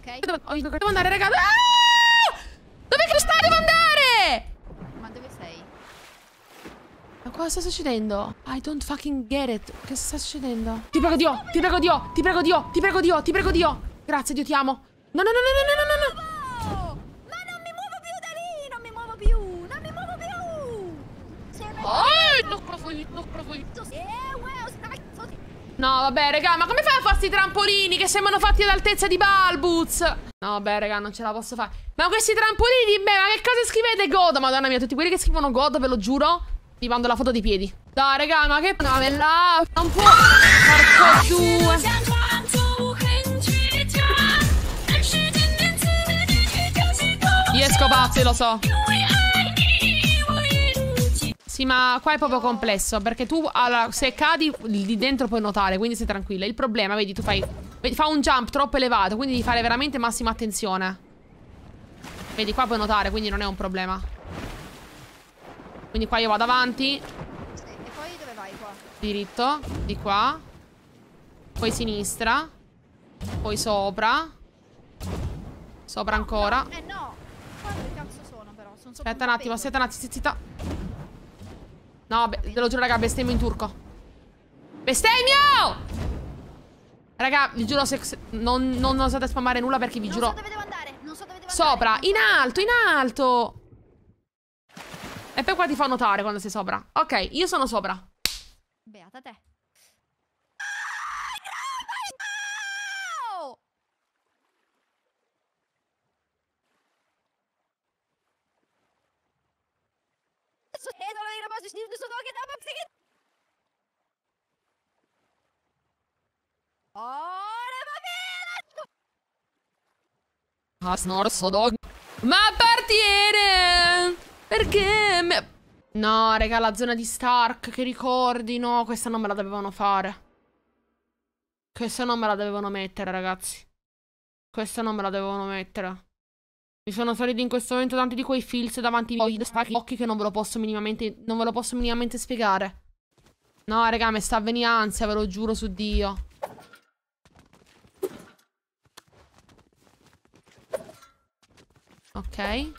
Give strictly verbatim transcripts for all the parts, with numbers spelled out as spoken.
Ok? Dove devo andare, raga? Ah! Dove che stai? Devo andare! Ma dove sei? Ma cosa sta succedendo? I don't fucking get it. Che sta succedendo? Ti prego Dio, ti prego Dio, ti prego Dio, ti prego Dio, ti prego Dio. Grazie Dio, ti amo. No, no, no, no, no, no, no, Oh, ma non mi muovo più da lì, non mi muovo più, non mi muovo più. Se no. Oh, non provo, non provo. Eh, wow, stai... No, vabbè, raga, ma come fai a farsi i trampolini che sembrano fatti all'altezza di Balbuz? No, vabbè, raga, non ce la posso fare. Ma questi trampolini, beh, ma che cosa scrivete God? Madonna mia, tutti quelli che scrivono God, ve lo giuro, vi mando la foto di piedi. Dai, raga, ma che... No, là, non può... Porco due... Io esco pazzi, lo so. Sì, ma qua è proprio complesso, perché tu allora, se cadi lì dentro puoi nuotare, quindi stai tranquilla. Il problema, vedi, tu fai vedi, fa un jump troppo elevato, quindi devi fare veramente massima attenzione. Vedi, qua puoi nuotare, quindi non è un problema. Quindi qua io vado avanti. Sì, e poi dove vai qua? Diritto, di qua. Poi sinistra. Poi sopra. Sopra ancora. Eh no! Qua dove cazzo sono però? Sono sopra Aspetta un attimo, aspetta un attimo, zitta. No, beh, te lo giuro, raga, bestemmio in turco. Bestemmio! Raga, vi giuro, se, se non, non osate spammare nulla perché vi non giuro. So dove devo andare, non so dove devo Sopra, andare. in alto, in alto. E poi qua ti fa notare quando sei sopra. Ok, io sono sopra. Beata te. Ma appartiene! Perché? Me... No, raga, la zona di Stark, che ricordi, no, questa non me la dovevano fare. Questa non me la dovevano mettere, ragazzi. Questa non me la dovevano mettere. Mi sono saliti in questo momento tanti di quei feels davanti ai miei occhi che non ve lo posso minimamente, non ve lo posso minimamente spiegare. No, raga, mi sta a venire ansia, ve lo giuro su Dio. Ok.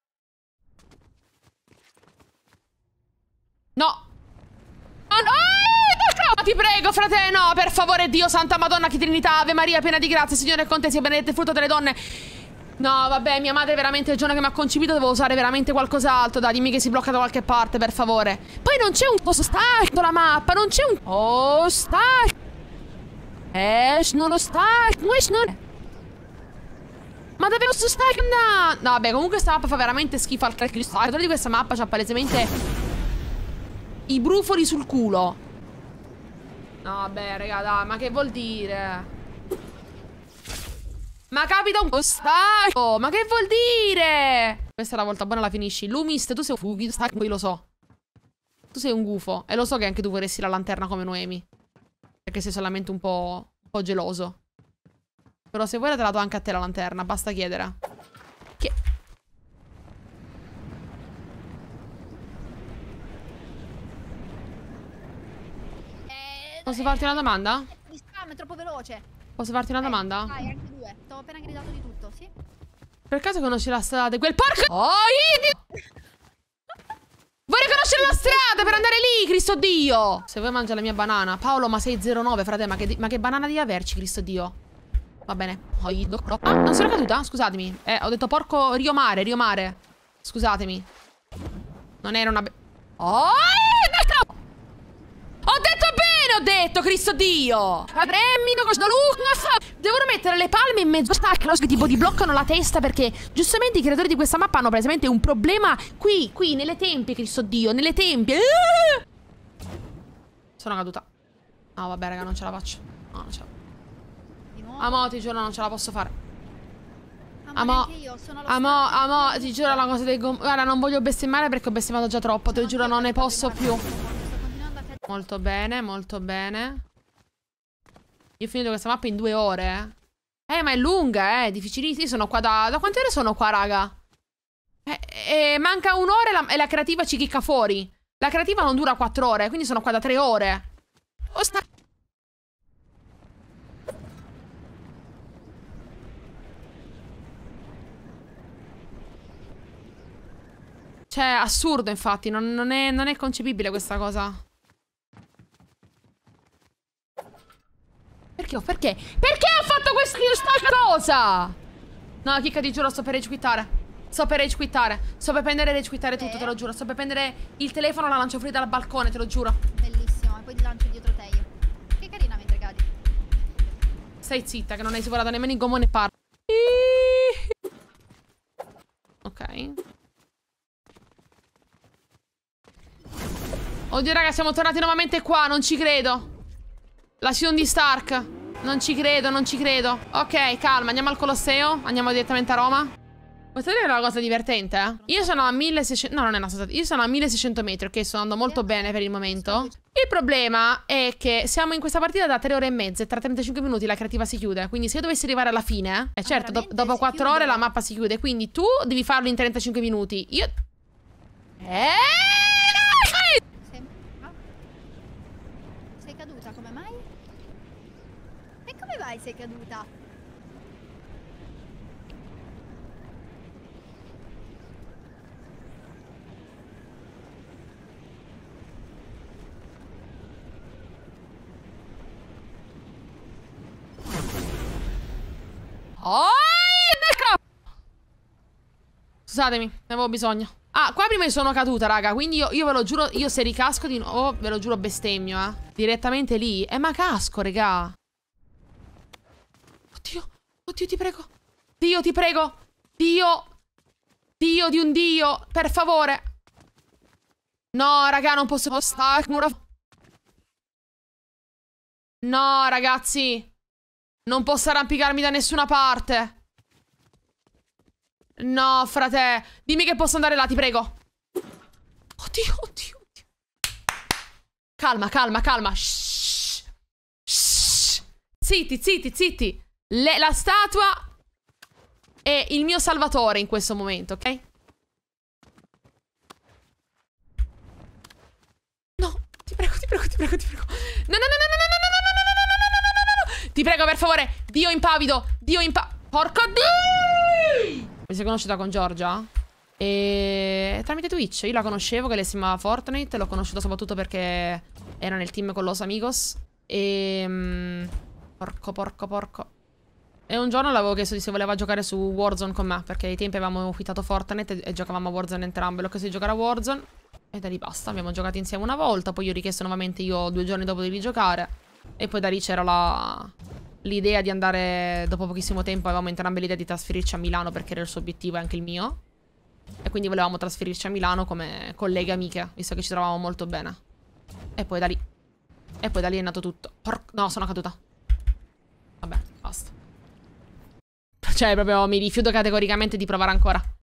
No. Oh, no! Ti prego, frate, no, per favore, Dio, Santa Madonna, che Trinità, Ave Maria, piena di grazia, Signore è con te, sia benedetto il frutto delle donne. No, vabbè, mia madre veramente il giorno che mi ha concepito devo usare veramente qualcos'altro. Dai, dimmi che si blocca da qualche parte, per favore. Poi non c'è un posto stacco la mappa, non c'è un... Oh, stacco. Eh, non lo stacco, non... Ma davvero sto stacco? No, no, vabbè, comunque sta mappa fa veramente schifo al Cristo. Il di questa mappa c'ha palesemente i brufoli sul culo. No, vabbè, raga, dai, ma che vuol dire? Ma capita un po' stacco! Ma che vuol dire? Questa è la volta buona, la finisci. Lumist, tu sei un fughi, stacco, io lo so. Tu sei un gufo. E lo so che anche tu vorresti la lanterna come Noemi. Perché sei solamente un po', un po' geloso. Però se vuoi te la do anche a te la lanterna, basta chiedere. Che... Eh, Posso eh, farti una domanda? Mi spam, è troppo veloce. Posso farti una Eh, domanda? Vai, anche due. T'ho appena gridato di tutto, sì? Per caso conosci la strada di quel porco? Oh, idiot! Vorrei conoscere la strada per andare lì, Cristo Dio! Se vuoi mangia la mia banana. Paolo, ma sei zero nove, frate, ma che, ma che banana devi averci, Cristo Dio? Va bene. Oh, ah, non sono caduta? Scusatemi. Eh, ho detto porco Rio Mare, Rio Mare. Scusatemi. Non era una... Oh, ho detto bene, ho detto, Cristo Dio! Devono mettere le palme in mezzo a stacca, che tipo ti bloccano la testa perché giustamente i creatori di questa mappa hanno praticamente un problema qui, qui, nelle tempie, Cristo Dio, nelle tempie. Sono caduta. No, vabbè, raga, non ce la faccio. No, non ce la faccio. Amo, ti giuro, non ce la posso fare. Amo, amo, amo, ti giuro la cosa dei gom... Guarda, non voglio bestemmiare perché ho bestemmiato già troppo, te lo giuro, non ne posso più. Molto bene, molto bene. Io ho finito questa mappa in due ore. Eh, ma è lunga, eh, è difficilissima. Io sono qua da... Da quante ore sono qua, raga? Eh, eh, manca un'ora e la, e la creativa ci chicca fuori. La creativa non dura quattro ore, quindi sono qua da tre ore. Oh, sta... Cioè, assurdo, infatti. Non, non, è, non è concepibile questa cosa. Perché? Perché? Perché ho fatto questa cosa? No, Chicca, ti giuro, sto per rage quittare. Sto per rage quittare. Sto per prendere e rage quittare tutto, Eh? te lo giuro. Sto per prendere il telefono, la lancio fuori dal balcone, te lo giuro. Bellissimo, e poi ti lancio dietro te io. Che carina mentre cadi. Stai zitta, che non hai superato nemmeno il gommone e parla. Ok. Oddio, raga, siamo tornati nuovamente qua, non ci credo. La season di Stark. Non ci credo, non ci credo. Ok, calma, andiamo al Colosseo. Andiamo direttamente a Roma. Questa è una cosa divertente, eh? Io sono a milleseicento... No, non è una cosa... Io sono a milleseicento metri, ok? Sto andando molto bene per il momento. Il problema è che siamo in questa partita da tre ore e mezza e tra trentacinque minuti la creativa si chiude. Quindi se io dovessi arrivare alla fine... Eh certo, do dopo quattro ore la mappa si chiude. Quindi tu devi farlo in trentacinque minuti. Io... Eh... Sei caduta, come mai? E come mai sei caduta? Oh, scusatemi, ne avevo bisogno. Ah, qua prima sono caduta, raga. Quindi io, io ve lo giuro, io se ricasco di nuovo, oh, ve lo giuro bestemmio, eh. Direttamente lì. Eh, ma casco, raga. Oddio, oddio, ti prego. Dio, ti prego. Dio. Dio di un dio, per favore. No, raga, non posso stare. No, ragazzi. Non posso arrampicarmi da nessuna parte. No, frate. Dimmi che posso andare là, ti prego. Oddio, oddio, oddio. Calma, calma, calma. Shh. Shh. Zitti, zitti, zitti. Le, la statua è il mio salvatore in questo momento, ok? No, ti prego, ti prego, ti prego, ti prego. No, no, no, no, no, no, no, no, no, no, no, no, no. Ti prego, per favore. Dio impavido. Dio impa... Porco Dio! Mi sei conosciuta con Giorgia? E... tramite Twitch. Io la conoscevo, che lei si chiamava Fortnite. L'ho conosciuta soprattutto perché era nel team con Los Amigos. E... Mm, porco, porco, porco. E un giorno l'avevo chiesto di se voleva giocare su Warzone con me, perché ai tempi avevamo quitato Fortnite e, e giocavamo a Warzone entrambe. L'ho chiesto di giocare a Warzone e da lì basta. Abbiamo giocato insieme una volta, poi io ho richiesto nuovamente io due giorni dopo di rigiocare. E poi da lì c'era la... l'idea di andare, dopo pochissimo tempo avevamo entrambe l'idea di trasferirci a Milano perché era il suo obiettivo e anche il mio. E quindi volevamo trasferirci a Milano come colleghe amiche, visto che ci trovavamo molto bene. E poi da lì. E poi da lì è nato tutto. Por... No, sono caduta. Vabbè, basta. Cioè, proprio mi rifiuto categoricamente di provare ancora.